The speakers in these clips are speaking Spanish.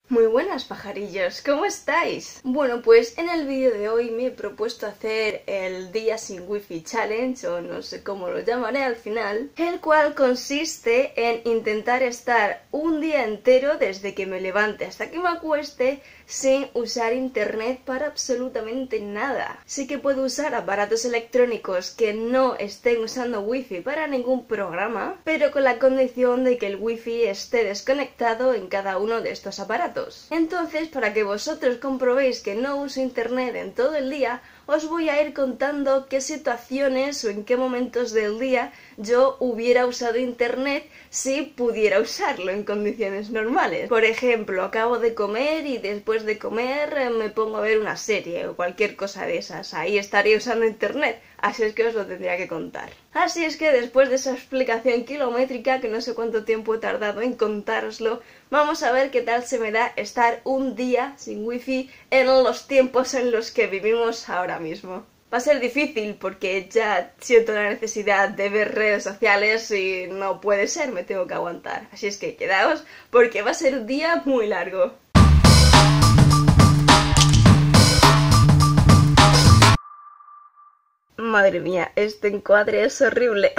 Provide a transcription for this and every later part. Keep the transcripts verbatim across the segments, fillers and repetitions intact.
Muy buenas pajarillos, ¿cómo estáis? Bueno, pues en el vídeo de hoy me he propuesto hacer el día sin wifi challenge, o no sé cómo lo llamaré al final, el cual consiste en intentar estar un día entero desde que me levante hasta que me acueste sin usar internet para absolutamente nada. Sí que puedo usar aparatos electrónicos que no estén usando wifi para ningún programa, pero con la condición de que el wifi esté desconectado en cada uno de estos aparatos. Entonces, para que vosotros comprobéis que no uso internet en todo el día, os voy a ir contando qué situaciones o en qué momentos del día yo hubiera usado internet si pudiera usarlo en condiciones normales. Por ejemplo, acabo de comer y después de comer me pongo a ver una serie o cualquier cosa de esas. Ahí estaría usando internet, así es que os lo tendría que contar. Así es que después de esa explicación kilométrica, que no sé cuánto tiempo he tardado en contároslo, vamos a ver qué tal se me da estar un día sin wifi en los tiempos en los que vivimos ahora mismo. Va a ser difícil porque ya siento la necesidad de ver redes sociales y no puede ser, me tengo que aguantar. Así es que quedaos porque va a ser un día muy largo. Madre mía, este encuadre es horrible.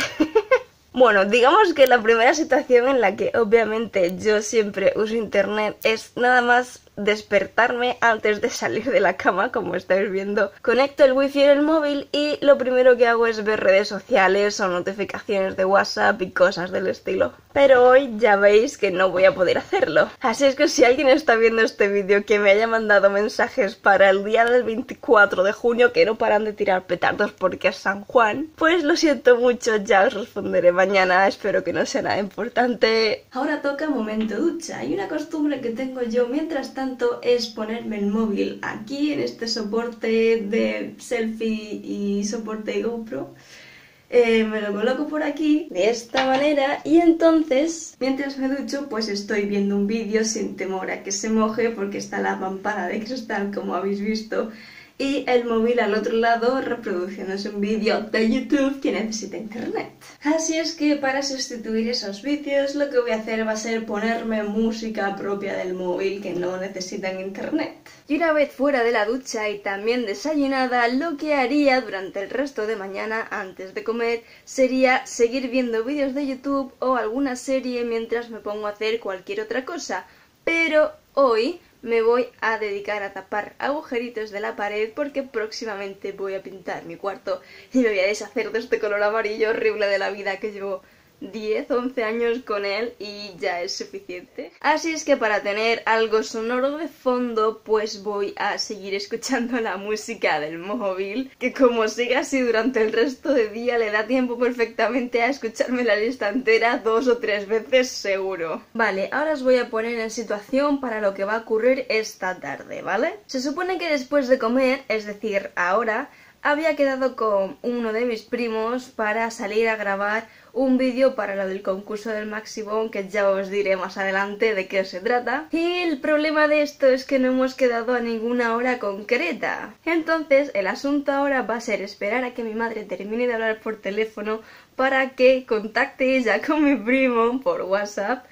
Bueno, digamos que la primera situación en la que obviamente yo siempre uso internet es nada más despertarme antes de salir de la cama, como estáis viendo. Conecto el wifi en el móvil y lo primero que hago es ver redes sociales o notificaciones de WhatsApp y cosas del estilo. Pero hoy ya veis que no voy a poder hacerlo. Así es que si alguien está viendo este vídeo que me haya mandado mensajes para el día del veinticuatro de junio, que no paran de tirar petardos porque es San Juan, pues lo siento mucho, ya os responderé mañana, espero que no sea nada importante. Ahora toca momento ducha, y una costumbre que tengo yo mientras tanto es ponerme el móvil aquí en este soporte de selfie y soporte de GoPro. Eh, me lo coloco por aquí de esta manera y entonces mientras me ducho pues estoy viendo un vídeo sin temor a que se moje porque está la mampara de cristal, como habéis visto, y el móvil al otro lado reproduciéndose un vídeo de YouTube que necesita internet. Así es que para sustituir esos vídeos lo que voy a hacer va a ser ponerme música propia del móvil que no necesitan internet. Y una vez fuera de la ducha y también desayunada, lo que haría durante el resto de mañana antes de comer sería seguir viendo vídeos de YouTube o alguna serie mientras me pongo a hacer cualquier otra cosa. Pero hoy me voy a dedicar a tapar agujeritos de la pared porque próximamente voy a pintar mi cuarto y me voy a deshacer de este color amarillo horrible de la vida que llevo diez, once años con él y ya es suficiente. Así es que para tener algo sonoro de fondo pues voy a seguir escuchando la música del móvil, que como siga así durante el resto del día le da tiempo perfectamente a escucharme la lista entera dos o tres veces seguro. Vale, ahora os voy a poner en situación para lo que va a ocurrir esta tarde, ¿vale? Se supone que después de comer, es decir, ahora, había quedado con uno de mis primos para salir a grabar un vídeo para lo del concurso del Maxibón, que ya os diré más adelante de qué se trata. Y el problema de esto es que no hemos quedado a ninguna hora concreta. Entonces el asunto ahora va a ser esperar a que mi madre termine de hablar por teléfono para que contacte ella con mi primo por WhatsApp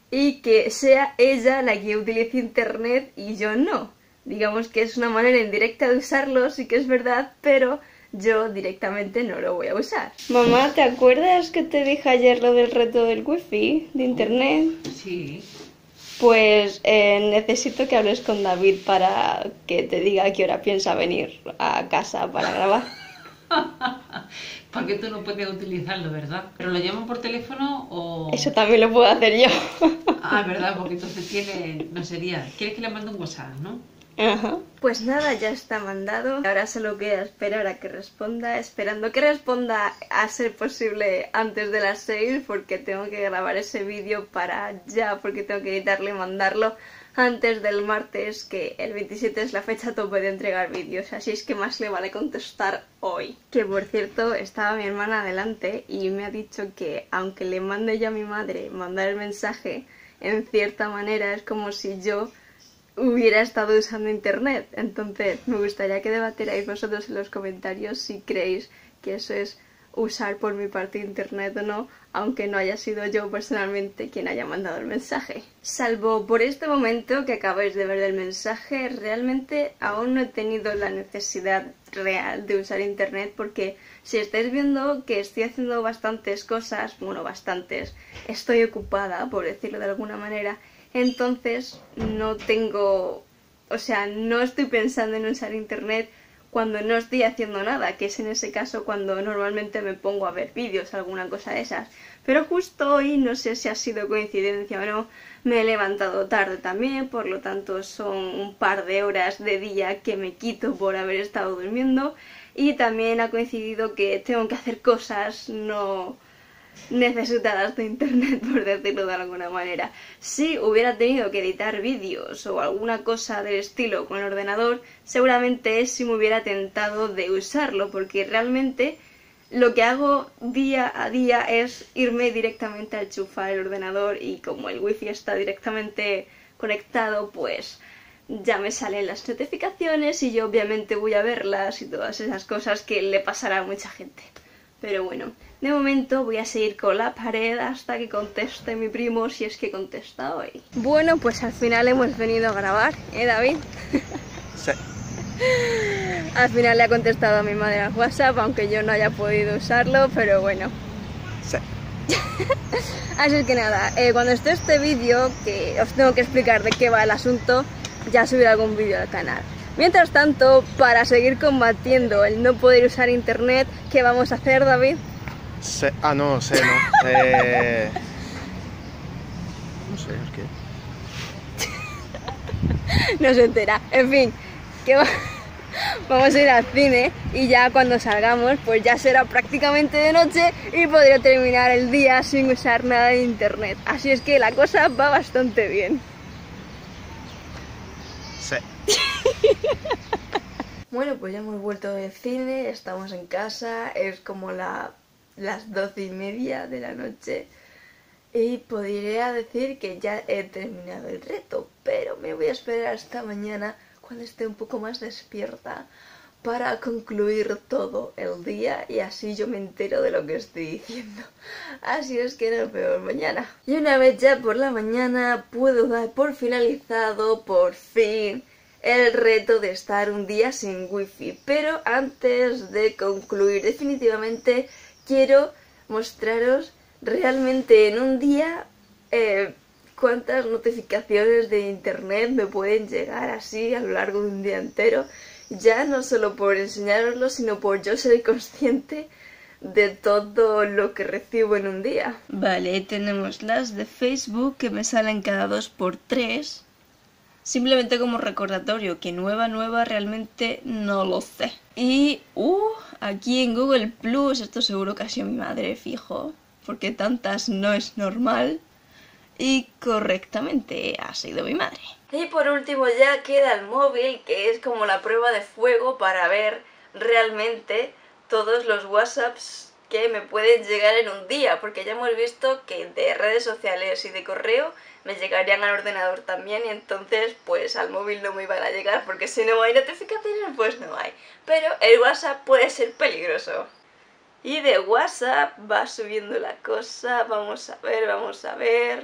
y que sea ella la que utilice internet y yo no. Digamos que es una manera indirecta de usarlo, sí que es verdad, pero yo directamente no lo voy a usar. Mamá, ¿te acuerdas que te dije ayer lo del reto del wifi de internet? Sí. Pues eh, necesito que hables con David para que te diga a qué hora piensa venir a casa para grabar. Porque tú no puedes utilizarlo, ¿verdad? ¿Pero lo llaman por teléfono o...? Eso también lo puedo hacer yo. Ah, ¿verdad? Porque entonces tiene... no sería... ¿Quieres que le mande un WhatsApp, no? Ajá. Pues nada, ya está mandado. Ahora solo queda esperar a que responda, esperando que responda a ser posible antes de las seis, porque tengo que grabar ese vídeo para ya, porque tengo que editarlo y mandarlo antes del martes, que el veintisiete es la fecha tope de entregar vídeos, así es que más le vale contestar hoy. Que por cierto, estaba mi hermana delante y me ha dicho que aunque le mande yo a mi madre mandar el mensaje, en cierta manera es como si yo hubiera estado usando internet. Entonces me gustaría que debatierais vosotros en los comentarios si creéis que eso es usar por mi parte internet o no, aunque no haya sido yo personalmente quien haya mandado el mensaje. Salvo por este momento que acabáis de ver del mensaje, realmente aún no he tenido la necesidad real de usar internet, porque si estáis viendo que estoy haciendo bastantes cosas, bueno, bastantes, estoy ocupada, por decirlo de alguna manera, entonces no tengo, o sea, no estoy pensando en usar internet cuando no estoy haciendo nada, que es en ese caso cuando normalmente me pongo a ver vídeos, alguna cosa de esas. Pero justo hoy, no sé si ha sido coincidencia o no, me he levantado tarde también, por lo tanto son un par de horas de día que me quito por haber estado durmiendo, y también ha coincidido que tengo que hacer cosas no necesitadas de internet, por decirlo de alguna manera. Si hubiera tenido que editar vídeos o alguna cosa del estilo con el ordenador, seguramente sí me hubiera tentado de usarlo, porque realmente lo que hago día a día es irme directamente a enchufar el ordenador, y como el wifi está directamente conectado, pues ya me salen las notificaciones y yo obviamente voy a verlas y todas esas cosas que le pasará a mucha gente. Pero bueno, de momento voy a seguir con la pared hasta que conteste mi primo, si es que contesta hoy. Bueno, pues al final hemos venido a grabar, ¿eh, David? Sí. Al final le ha contestado a mi madre al WhatsApp, aunque yo no haya podido usarlo, pero bueno. Sí. Así es que nada, eh, cuando esté este vídeo, que os tengo que explicar de qué va el asunto, ya subiré algún vídeo al canal. Mientras tanto, para seguir combatiendo el no poder usar internet, ¿qué vamos a hacer, David? sé. Ah, no, sé, no. Eh... No sé, ¿qué? No se entera. En fin, que va... vamos a ir al cine y ya cuando salgamos, pues ya será prácticamente de noche y podré terminar el día sin usar nada de internet. Así es que la cosa va bastante bien. Sí. Bueno, pues ya hemos vuelto del cine, estamos en casa, es como la, las doce y media de la noche y podría decir que ya he terminado el reto, pero me voy a esperar hasta mañana cuando esté un poco más despierta para concluir todo el día y así yo me entero de lo que estoy diciendo. Así es que nos vemos mañana. Y una vez ya por la mañana puedo dar por finalizado, por fin, el reto de estar un día sin wifi. Pero antes de concluir definitivamente, quiero mostraros realmente en un día eh, cuántas notificaciones de internet me pueden llegar así a lo largo de un día entero. Ya no solo por enseñároslo, sino por yo ser consciente de todo lo que recibo en un día. Vale, tenemos las de Facebook que me salen cada dos por tres. Simplemente como recordatorio, que nueva, nueva realmente no lo sé. Y, uh, aquí en Google Plus, esto seguro que ha sido mi madre, fijo, porque tantas no es normal. Y correctamente ha sido mi madre. Y por último ya queda el móvil, que es como la prueba de fuego para ver realmente todos los WhatsApps que me pueden llegar en un día, porque ya hemos visto que de redes sociales y de correo me llegarían al ordenador también, y entonces pues al móvil no me iban a llegar, porque si no hay notificaciones pues no hay. Pero el WhatsApp puede ser peligroso. Y de WhatsApp va subiendo la cosa, vamos a ver, vamos a ver...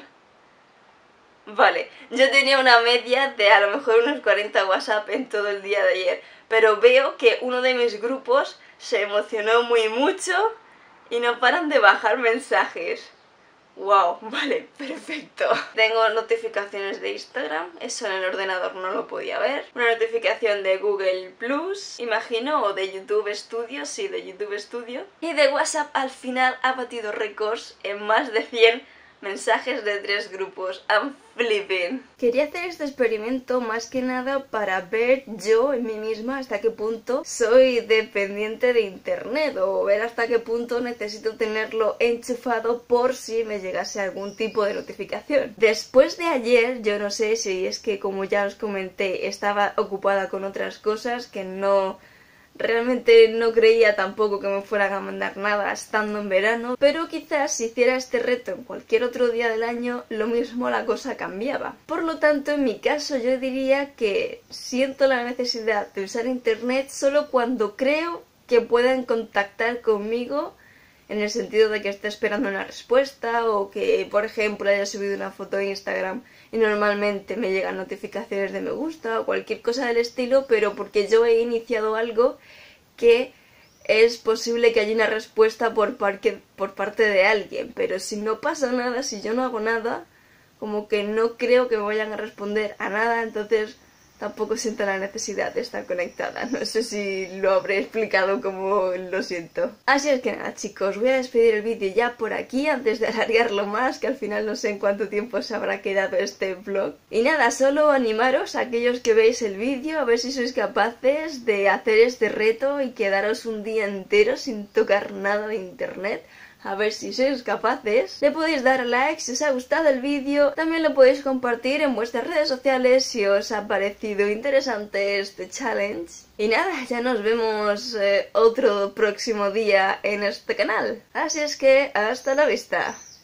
Vale, yo tenía una media de a lo mejor unos cuarenta WhatsApp en todo el día de ayer, pero veo que uno de mis grupos se emocionó muy mucho y no paran de bajar mensajes. Wow, vale, perfecto. Tengo notificaciones de Instagram, eso en el ordenador no lo podía ver. Una notificación de Google Plus, imagino, o de YouTube Studio, sí, de YouTube Studio. Y de WhatsApp al final ha batido récords en más de cien mensajes de tres grupos. I'm flipping. Quería hacer este experimento más que nada para ver yo en mí misma hasta qué punto soy dependiente de internet, o ver hasta qué punto necesito tenerlo enchufado por si me llegase algún tipo de notificación. Después de ayer, yo no sé si es que, como ya os comenté, estaba ocupada con otras cosas que no... Realmente no creía tampoco que me fueran a mandar nada estando en verano, pero quizás si hiciera este reto en cualquier otro día del año, lo mismo la cosa cambiaba. Por lo tanto, en mi caso yo diría que siento la necesidad de usar internet solo cuando creo que puedan contactar conmigo en el sentido de que esté esperando una respuesta o que, por ejemplo, haya subido una foto a Instagram y normalmente me llegan notificaciones de me gusta o cualquier cosa del estilo, pero porque yo he iniciado algo que es posible que haya una respuesta por, parque, por parte de alguien, pero si no pasa nada, si yo no hago nada, como que no creo que me vayan a responder a nada, entonces tampoco siento la necesidad de estar conectada. No sé si lo habré explicado como lo siento. Así es que nada, chicos, voy a despedir el vídeo ya por aquí antes de alargarlo más, que al final no sé en cuánto tiempo se habrá quedado este vlog. Y nada, solo animaros a aquellos que veis el vídeo, a ver si sois capaces de hacer este reto y quedaros un día entero sin tocar nada de internet. A ver si sois capaces. Le podéis dar a like si os ha gustado el vídeo. También lo podéis compartir en vuestras redes sociales si os ha parecido interesante este challenge. Y nada, ya nos vemos eh, otro próximo día en este canal. Así es que hasta la vista.